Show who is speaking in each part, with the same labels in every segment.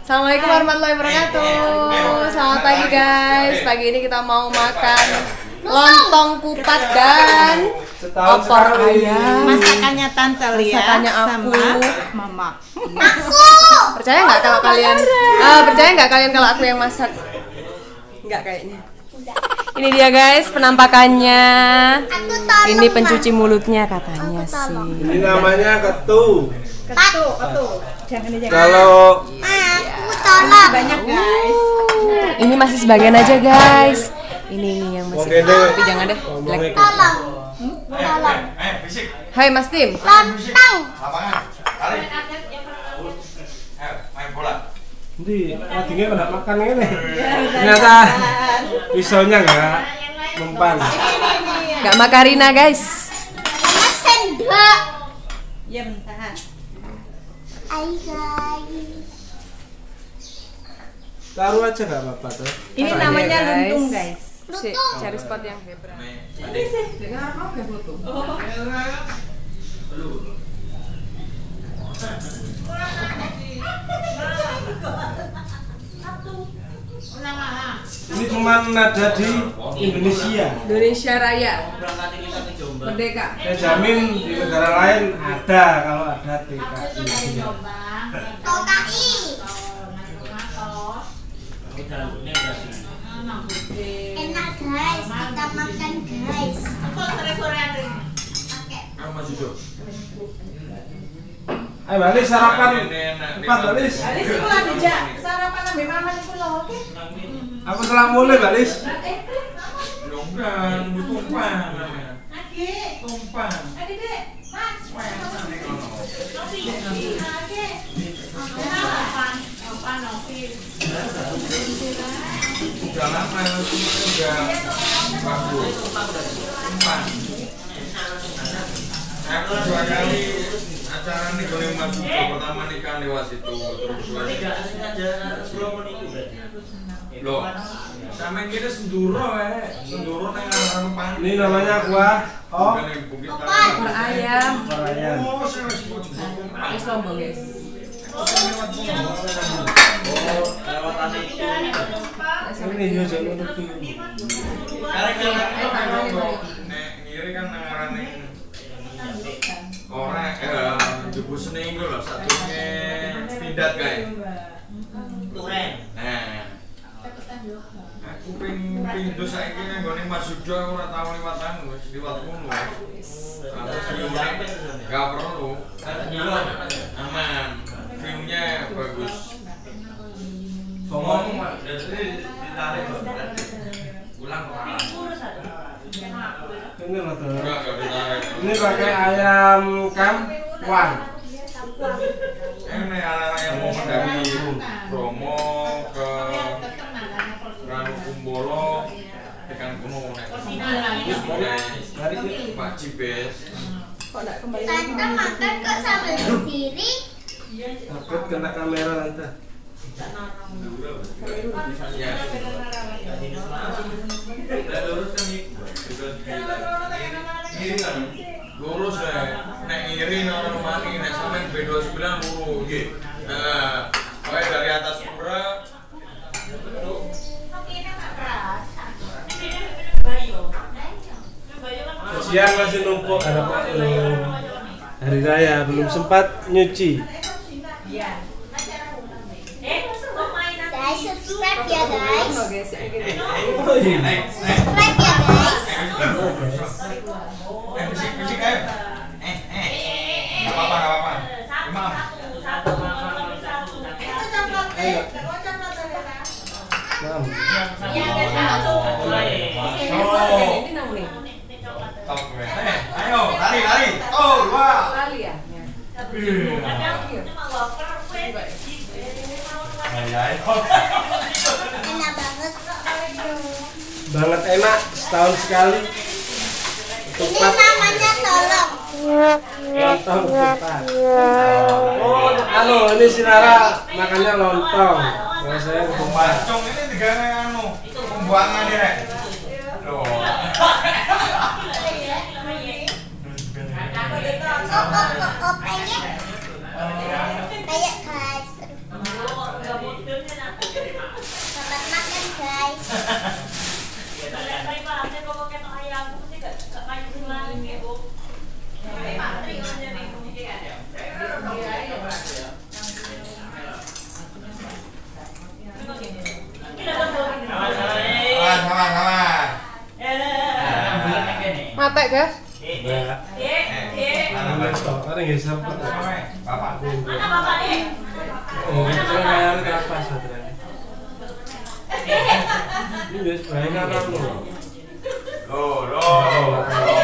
Speaker 1: Assalamualaikum warahmatullahi wabarakatuh. Selamat pagi guys. Pagi ini kita mau makan lontong kupat dan opor ayam.
Speaker 2: Masakannya Tante Lia.
Speaker 1: Masakannya aku
Speaker 2: sama Mama.
Speaker 1: Percaya nggak kalau kalian? Percaya nggak kalian kalau aku yang masak? Nggak kayaknya. Ini dia guys penampakannya. Ini pencuci mulutnya katanya sih.
Speaker 3: Ini namanya ketu.
Speaker 2: Ketu. Jangan dijaga.
Speaker 3: Kalau
Speaker 2: Aku tolong. Banyak guys.
Speaker 1: Ini masih sebagian aja guys. Ini yang masih. Tapi jangan deh. Jelek.
Speaker 2: Tolong.
Speaker 1: Hai Mas Tim.
Speaker 2: Lontong.
Speaker 4: Main bola.
Speaker 3: nanti laginya pada makan ini. Ternyata pisaunya nggak mempan.
Speaker 1: Nggak makarina guys.
Speaker 2: Sama sendok. Ya bentar. Hai guys.
Speaker 3: Taruh aja nggak apa-apa tuh.
Speaker 2: Ini
Speaker 1: Taruh
Speaker 2: namanya
Speaker 1: aja, guys.
Speaker 2: luntung guys.
Speaker 1: Si, cari spot yang hebat.
Speaker 3: Ini cuma ada di Indonesia.
Speaker 1: Indonesia Raya. Merdeka.
Speaker 3: Saya jamin di negara lain ada kalau ada TKI.
Speaker 2: Tokai. Enak guys, kita makan guys.
Speaker 3: Ayo balik sarapan. Cepat balik.
Speaker 2: Sarapan ambil mama di pulau, oke?
Speaker 3: Aku telah mulai balik.
Speaker 4: Bukan, tumpang. Tumpang. Udah lama, udah bagus. Tumpang. Aku 2 kali acara nih boleh masuk pertama nikah lewat situ terus loh sama kita senduro senduro neng arah depan
Speaker 3: Ini namanya kuah
Speaker 4: bukan yang bukit
Speaker 1: Opor ayam.
Speaker 3: ayam.
Speaker 4: oh saya masih mau coba
Speaker 1: Guys lombok guys.
Speaker 3: Ini dia jangan nutup.
Speaker 4: nek ngiri kan nang arah neng orang jebu seni itu loh satunya pindat guys nah aku pindu saiki nang gone Mas Yudo aku ora tau liwatan wis liwat ngono aku senyumnya gak perlu aman view-nya bagus ngomong ditarik ulang
Speaker 3: Ini loh tuh.
Speaker 4: enggak ditarik
Speaker 3: Ini pakai ayam kampung.
Speaker 4: ini anak-anak yang mau mendaki Bromo ke Ranu Kumbolo ikan gunung dari Pak Cibes
Speaker 1: Kok enggak kembali?
Speaker 2: Tante makan kok sambil berdiri.
Speaker 3: Takut kena kamera tante.
Speaker 4: ya lurus kan ini kan lurus deh nek iri orang mani nek sampean B29 lurus nah kayak dari atas pura
Speaker 3: Siang masih numpuk ada hari raya belum sempat nyuci.
Speaker 2: Guys, subscribe ya guys.
Speaker 1: Oh guys, ini gitu.
Speaker 2: Subscribe ya guys.
Speaker 4: bisik ayo nggak apa-apa maaf
Speaker 3: Mam.
Speaker 1: Ini nang nih.
Speaker 4: top gue ayo lari oh 2
Speaker 1: Kali ya.
Speaker 2: Enak banget.
Speaker 3: Banget enak setahun sekali.
Speaker 2: Ini namanya tolong.
Speaker 3: Lontong kupat. Oh, halo, ini si Nara makannya lontong. Kalau saya kupat.
Speaker 4: Bacong ini tiga anu pembuangan nih rek loh
Speaker 2: Pengen. Kayak guys.
Speaker 1: apik, guys.
Speaker 3: Mbak. Orang nggih sapa?
Speaker 4: Bapak.
Speaker 5: Mana bapak nih?
Speaker 3: Oh, kalian kapas saudara. Ini wis bae karo lho.
Speaker 4: Loh.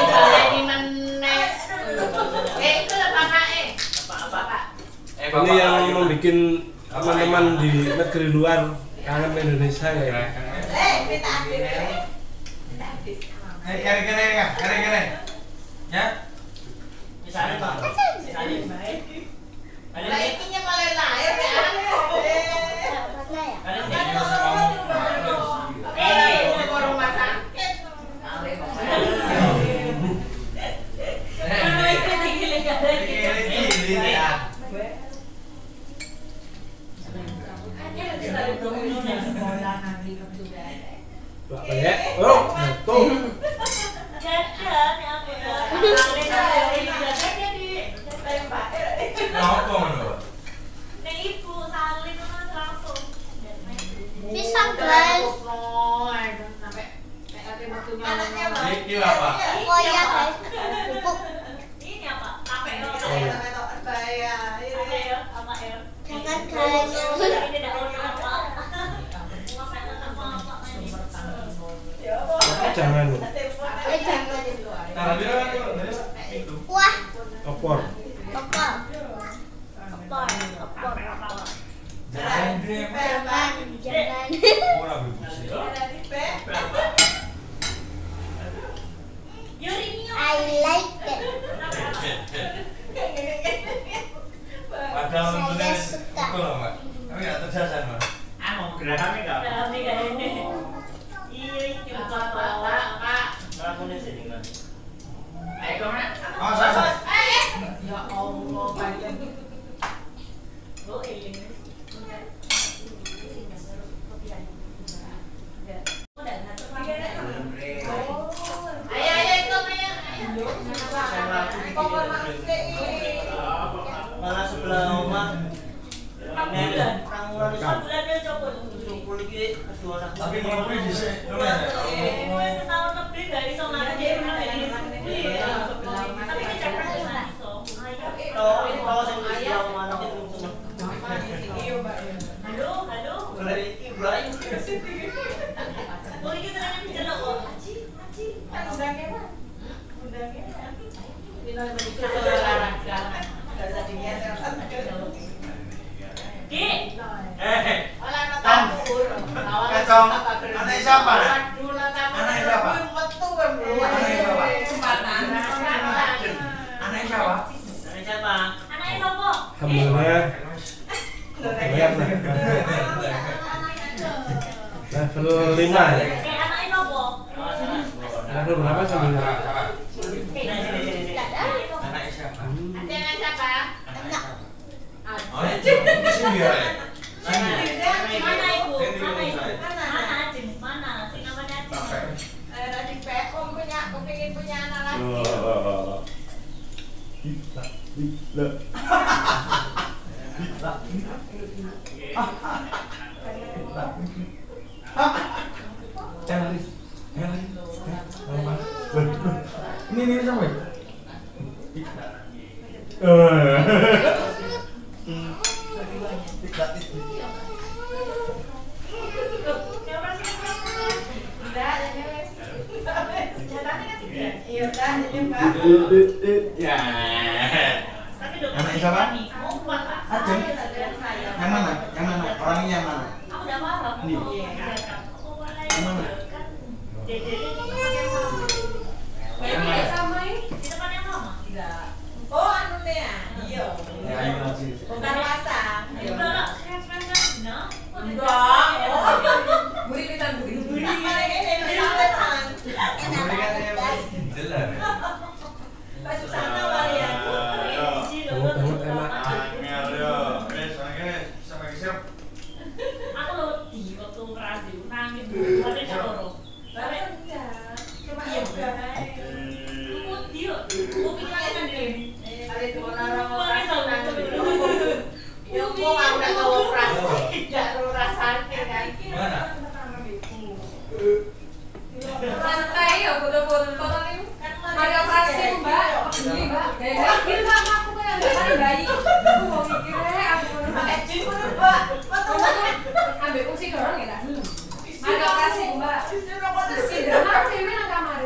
Speaker 5: Itu lah bapaknya. Bapak.
Speaker 3: Ini yang membuat teman-teman di negeri luar kangen Indonesia ya.
Speaker 5: Minta ambil.
Speaker 4: Kere. Ya.
Speaker 5: Misalnya Pak. Misalnya. Ikinya malah lahir ya. Rumah sakit.
Speaker 3: Pak ya. Oh, tuh.
Speaker 2: Pisang guys.
Speaker 4: Ini apa?
Speaker 2: Koya guys. Pupuk.
Speaker 5: Ini apa? Apa ya?
Speaker 2: Jangan guys.
Speaker 3: Jangan.
Speaker 2: Jangan. Wah.
Speaker 3: Opor.
Speaker 2: Opor. Jangan. I like it.
Speaker 4: Padahal
Speaker 2: Saya suka.
Speaker 4: betul loh, Mbak. Tapi nggak terjasa, Mbak.
Speaker 6: Mau gerakannya nggak?
Speaker 5: Iya, Pak.
Speaker 6: Gerakannya sini kan?
Speaker 5: Ayo, Kak.
Speaker 4: Oh, saya.
Speaker 5: Ya Allah, banyak. Lo ini.
Speaker 6: Malah sebelah rumah. Nenek, kamu harus
Speaker 5: Bulannya coba.
Speaker 6: cukup lagi kedua anak.
Speaker 4: Tapi mau beli di sini,
Speaker 5: Setahun lebih dari sama aja tapi kecapean nggak iso.
Speaker 6: Tahu sebelah rumah anak itu semua.
Speaker 5: Halo.
Speaker 6: Dari Ibrahim.
Speaker 5: Oh ini serangan bicara kok. Aci. Undangnya Pak. Undangnya. Dik.
Speaker 4: Kacong. Anak siapa? Anak siapa? Anak siapa?
Speaker 6: Siapa?
Speaker 5: Anaknya siapa?
Speaker 3: Alhamdulillah. Lihat lah. Level 5 ya.
Speaker 5: Anaknya siapa?
Speaker 3: Level berapa sebenarnya?
Speaker 4: Anak siapa?
Speaker 5: Anaknya siapa?
Speaker 4: Oh, ini sini ya.
Speaker 5: Mana ibu? Mana Acim? Mana? Si namanya Acim.
Speaker 4: Sampai.
Speaker 5: Pengen punya anak lagi.
Speaker 4: Ini sampai. Ya. Anak siapa? Acem. Yang mana? Yang mana? Orangnya yang mana?
Speaker 5: Aku udah paham.
Speaker 4: Ini. Yang mana? Yang mana?
Speaker 5: Di depannya mama.
Speaker 7: Oh, anu nih ya? Iya.
Speaker 4: Ya, ayo masih.
Speaker 7: Bukan pasang.
Speaker 5: Udah lah, keren kan? Nah.
Speaker 7: Enggak. Oh. Buri kita buri. Buri. Mana ini sampean.
Speaker 2: Enak guys.
Speaker 4: Jelas.
Speaker 7: Masuk sana kalian.
Speaker 3: Banget enak.
Speaker 4: Sampai siap.
Speaker 5: Aku lo di waktu operasi nangis dulu ada caloro. Tapi
Speaker 7: Cuma ya udah.
Speaker 5: aku dia, aku pikirannya kan dia.
Speaker 7: Ada dua orang operasi nanti. Ya kok udah tahu operasi. Tidak tahu rasanya kan.
Speaker 4: Mana?
Speaker 7: Santai ya foto-foto ini kan
Speaker 1: operasi, Mbak. Si drama TV nang kamar.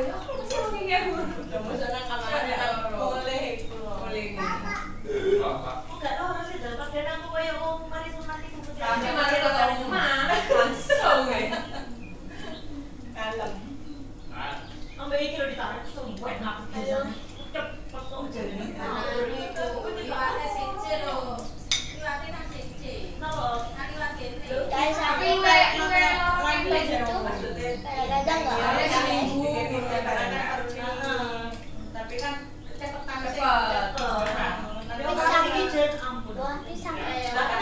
Speaker 2: Guys, tapi kayak makan itu kadang-kadang nggak ada seminggu.
Speaker 7: Tapi kan cepetan
Speaker 1: Cepet.
Speaker 2: Tapi sampai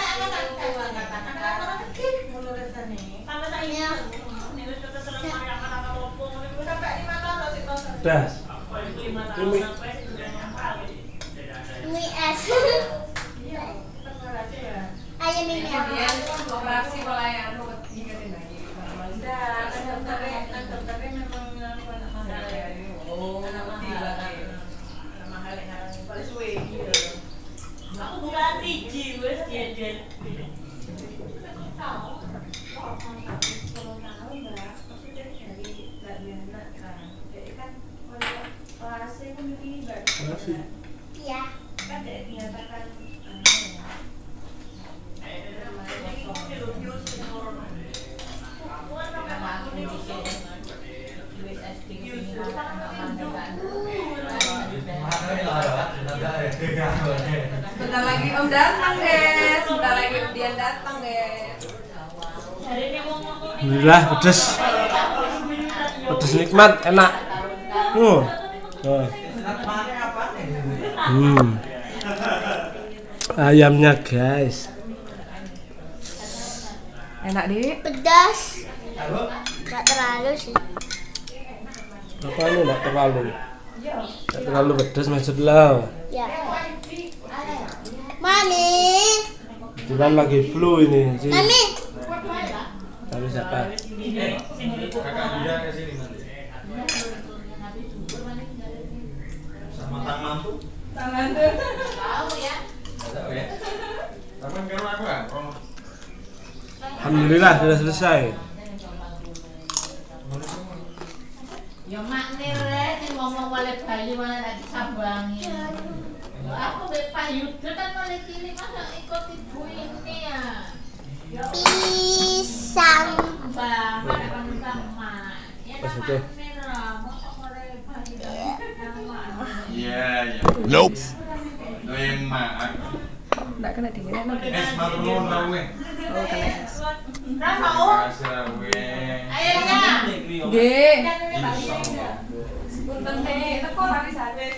Speaker 3: Das.
Speaker 2: mie es. Ayam mie es.
Speaker 1: Operasi mulai anu ingetin lagi.
Speaker 5: Aku bukan siji wis jajan.
Speaker 2: Iya.
Speaker 1: Bentar lagi Om datang, guys. Bentar lagi Om Dian datang, guys.
Speaker 3: Alhamdulillah pedes. Pedes nikmat, enak. Oh. Ayamnya, guys.
Speaker 1: Enak, Dik.
Speaker 2: Pedas. Nggak terlalu sih.
Speaker 3: Apa ini enggak terlalu? Enggak terlalu pedes maksudnya.
Speaker 2: Ya. Mami.
Speaker 3: Bulan lagi flu ini sih.
Speaker 2: Mami.
Speaker 3: Tapi siapa?
Speaker 4: Kakak dia ke sini nanti. Sama Tang Mampu.
Speaker 7: Tahu ya.
Speaker 4: Tahu ya. Tapi kan aku kan.
Speaker 3: Alhamdulillah sudah selesai.
Speaker 7: Ya makne rek sing ngomong wale bayi malah tak disambangi. Aku mbek Pak Yuda kan mulai cilik masa ikut ibu ini ya.
Speaker 2: Pisang.
Speaker 7: Mbak, mana kan sama. Ya
Speaker 3: Pas
Speaker 7: nama
Speaker 3: itu.
Speaker 7: merah, mau mulai bayi nama.
Speaker 4: Iya, iya. Nope. Doyan makan.
Speaker 1: Enggak kena dingin enak.
Speaker 4: Matur nuwun ta kowe.
Speaker 1: Oh, kena.
Speaker 7: Rasa oh.
Speaker 4: Kasih kowe.
Speaker 7: Ayo ya.
Speaker 1: Nggih.
Speaker 4: Insyaallah.
Speaker 1: Punten Dik, teko lari sate.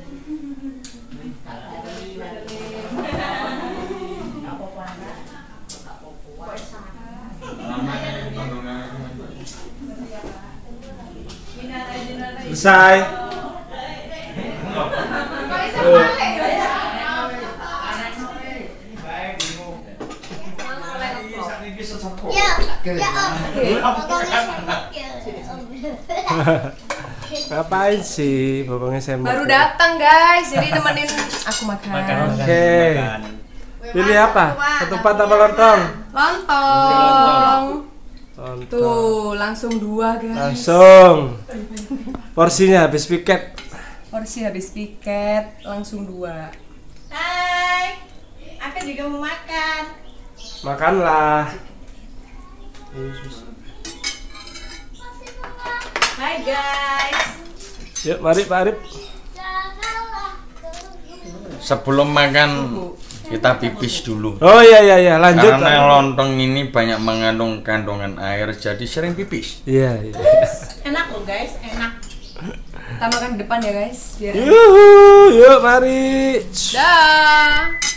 Speaker 3: Selesai.
Speaker 2: Ya, ya Om. Pokoknya sendok ya.
Speaker 3: Ngapain sih bokongnya sembok?
Speaker 1: Baru datang, guys. Jadi temenin aku makan.
Speaker 3: Oke. Pilih apa? Ketupat apa lontong?
Speaker 1: Lontong.
Speaker 3: Lontong.
Speaker 1: Tuh, langsung 2, guys.
Speaker 3: Langsung. Porsinya habis piket.
Speaker 1: Porsi habis piket, langsung 2.
Speaker 7: Hai. Aku juga mau makan.
Speaker 3: Makanlah.
Speaker 7: Hai guys.
Speaker 3: Yuk, mari Pak Arif.
Speaker 4: Sebelum makan kita pipis dulu.
Speaker 3: Oh iya, lanjut.
Speaker 4: Karena lontong ini banyak mengandung kandungan air, jadi sering pipis.
Speaker 3: Iya.
Speaker 7: Enak loh guys, enak.
Speaker 1: Kita makan di depan ya, guys. Biar
Speaker 3: Yuhu, yuk mari.
Speaker 1: dah.